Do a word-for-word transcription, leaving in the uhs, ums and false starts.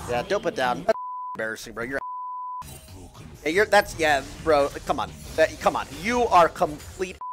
Yeah, DOPADOWN. That's embarrassing, bro. You're. Hey, you're. That's yeah, bro. Come on. That, come on. You are complete.